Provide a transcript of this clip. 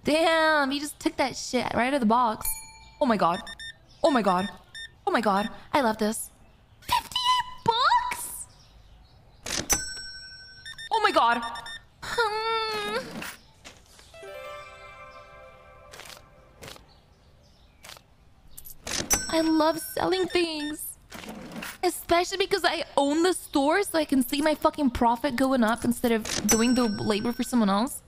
Damn, you just took that shit right out of the box. Oh my god. Oh my god. Oh my god. I love this. 58 bucks? Oh my god. I love selling things. Especially because I own the store, so I can see my fucking profit going up instead of doing the labor for someone else.